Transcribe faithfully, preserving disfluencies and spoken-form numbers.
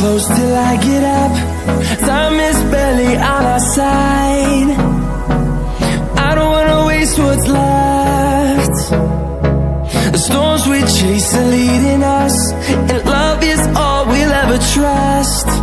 close till I get up. Time is barely on our side. I don't wanna waste what's left. The storms we chase are leading us, and love is all we'll ever trust.